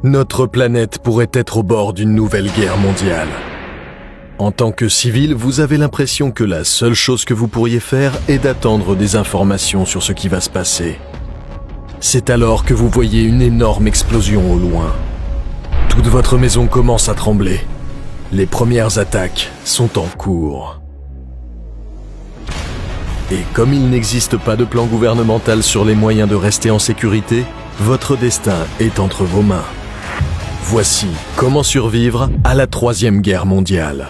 Notre planète pourrait être au bord d'une nouvelle guerre mondiale. En tant que civil, vous avez l'impression que la seule chose que vous pourriez faire est d'attendre des informations sur ce qui va se passer. C'est alors que vous voyez une énorme explosion au loin. Toute votre maison commence à trembler. Les premières attaques sont en cours. Et comme il n'existe pas de plan gouvernemental sur les moyens de rester en sécurité, votre destin est entre vos mains. Voici comment survivre à la Troisième Guerre mondiale.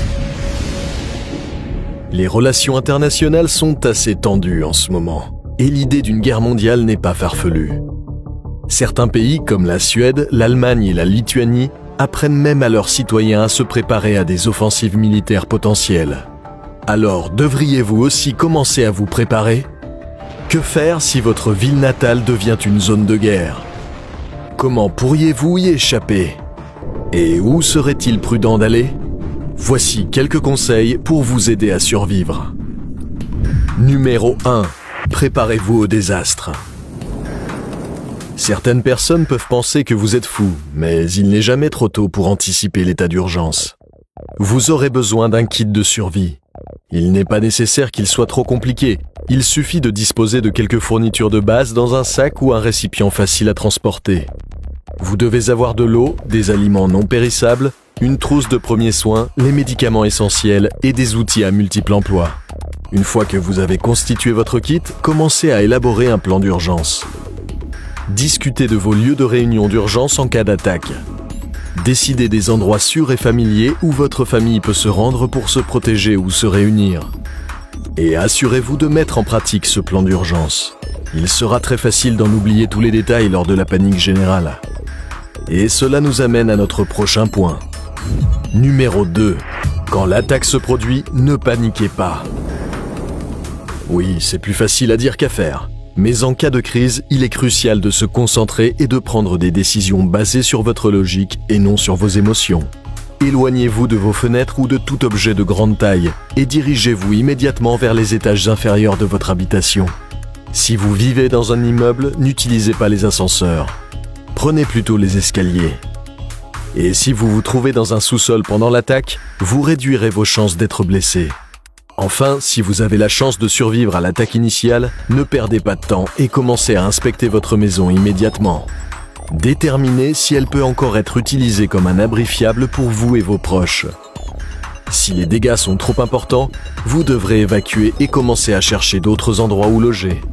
Les relations internationales sont assez tendues en ce moment, et l'idée d'une guerre mondiale n'est pas farfelue. Certains pays comme la Suède, l'Allemagne et la Lituanie apprennent même à leurs citoyens à se préparer à des offensives militaires potentielles. Alors, devriez-vous aussi commencer à vous préparer? Que faire si votre ville natale devient une zone de guerre? Comment pourriez-vous y échapper? Et où serait-il prudent d'aller? Voici quelques conseils pour vous aider à survivre. Numéro 1. Préparez-vous au désastre. Certaines personnes peuvent penser que vous êtes fou, mais il n'est jamais trop tôt pour anticiper l'état d'urgence. Vous aurez besoin d'un kit de survie. Il n'est pas nécessaire qu'il soit trop compliqué. Il suffit de disposer de quelques fournitures de base dans un sac ou un récipient facile à transporter. Vous devez avoir de l'eau, des aliments non périssables, une trousse de premiers soins, les médicaments essentiels et des outils à multiples emplois. Une fois que vous avez constitué votre kit, commencez à élaborer un plan d'urgence. Discutez de vos lieux de réunion d'urgence en cas d'attaque. Décidez des endroits sûrs et familiers où votre famille peut se rendre pour se protéger ou se réunir. Et assurez-vous de mettre en pratique ce plan d'urgence. Il sera très facile d'en oublier tous les détails lors de la panique générale. Et cela nous amène à notre prochain point. Numéro 2. Quand l'attaque se produit, ne paniquez pas. Oui, c'est plus facile à dire qu'à faire. Mais en cas de crise, il est crucial de se concentrer et de prendre des décisions basées sur votre logique et non sur vos émotions. Éloignez-vous de vos fenêtres ou de tout objet de grande taille et dirigez-vous immédiatement vers les étages inférieurs de votre habitation. Si vous vivez dans un immeuble, n'utilisez pas les ascenseurs. Prenez plutôt les escaliers. Et si vous vous trouvez dans un sous-sol pendant l'attaque, vous réduirez vos chances d'être blessé. Enfin, si vous avez la chance de survivre à l'attaque initiale, ne perdez pas de temps et commencez à inspecter votre maison immédiatement. Déterminez si elle peut encore être utilisée comme un abri fiable pour vous et vos proches. Si les dégâts sont trop importants, vous devrez évacuer et commencer à chercher d'autres endroits où loger.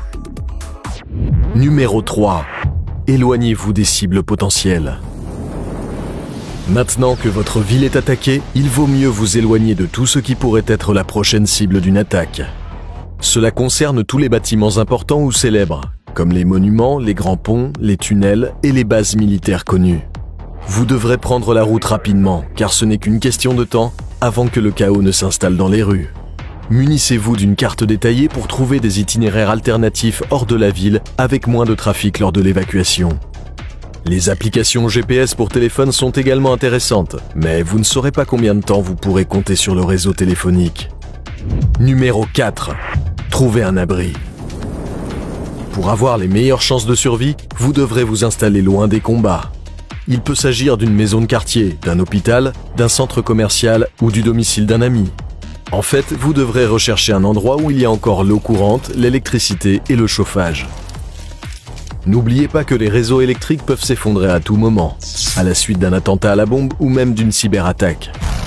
Numéro 3. Éloignez-vous des cibles potentielles. Maintenant que votre ville est attaquée, il vaut mieux vous éloigner de tout ce qui pourrait être la prochaine cible d'une attaque. Cela concerne tous les bâtiments importants ou célèbres, comme les monuments, les grands ponts, les tunnels et les bases militaires connues. Vous devrez prendre la route rapidement, car ce n'est qu'une question de temps avant que le chaos ne s'installe dans les rues. Munissez-vous d'une carte détaillée pour trouver des itinéraires alternatifs hors de la ville avec moins de trafic lors de l'évacuation. Les applications GPS pour téléphone sont également intéressantes, mais vous ne saurez pas combien de temps vous pourrez compter sur le réseau téléphonique. Numéro 4. Trouvez un abri. Pour avoir les meilleures chances de survie, vous devrez vous installer loin des combats. Il peut s'agir d'une maison de quartier, d'un hôpital, d'un centre commercial ou du domicile d'un ami. En fait, vous devrez rechercher un endroit où il y a encore l'eau courante, l'électricité et le chauffage. N'oubliez pas que les réseaux électriques peuvent s'effondrer à tout moment, à la suite d'un attentat à la bombe ou même d'une cyberattaque.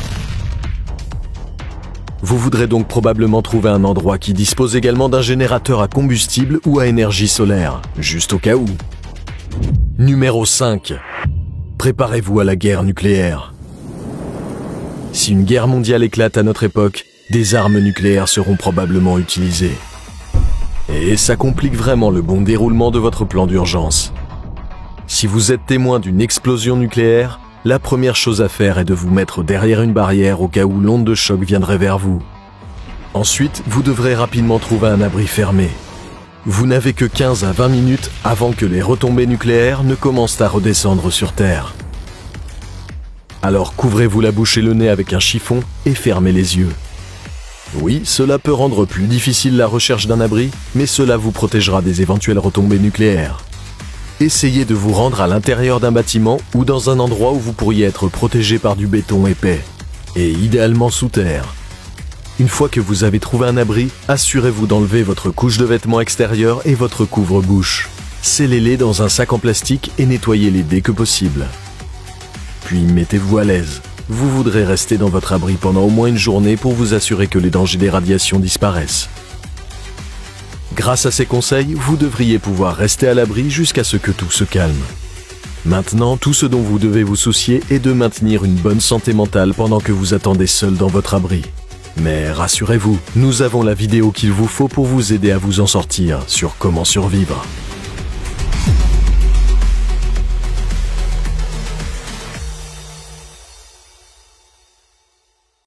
Vous voudrez donc probablement trouver un endroit qui dispose également d'un générateur à combustible ou à énergie solaire, juste au cas où. Numéro 5. Préparez-vous à la guerre nucléaire. Si une guerre mondiale éclate à notre époque, des armes nucléaires seront probablement utilisées. Et ça complique vraiment le bon déroulement de votre plan d'urgence. Si vous êtes témoin d'une explosion nucléaire, la première chose à faire est de vous mettre derrière une barrière au cas où l'onde de choc viendrait vers vous. Ensuite, vous devrez rapidement trouver un abri fermé. Vous n'avez que 15 à 20 minutes avant que les retombées nucléaires ne commencent à redescendre sur Terre. Alors couvrez-vous la bouche et le nez avec un chiffon et fermez les yeux. Oui, cela peut rendre plus difficile la recherche d'un abri, mais cela vous protégera des éventuelles retombées nucléaires. Essayez de vous rendre à l'intérieur d'un bâtiment ou dans un endroit où vous pourriez être protégé par du béton épais, et idéalement sous terre. Une fois que vous avez trouvé un abri, assurez-vous d'enlever votre couche de vêtements extérieure et votre couvre-bouche. Scellez-les dans un sac en plastique et nettoyez-les dès que possible. Puis mettez-vous à l'aise. Vous voudrez rester dans votre abri pendant au moins une journée pour vous assurer que les dangers des radiations disparaissent. Grâce à ces conseils, vous devriez pouvoir rester à l'abri jusqu'à ce que tout se calme. Maintenant, tout ce dont vous devez vous soucier est de maintenir une bonne santé mentale pendant que vous attendez seul dans votre abri. Mais rassurez-vous, nous avons la vidéo qu'il vous faut pour vous aider à vous en sortir sur comment survivre.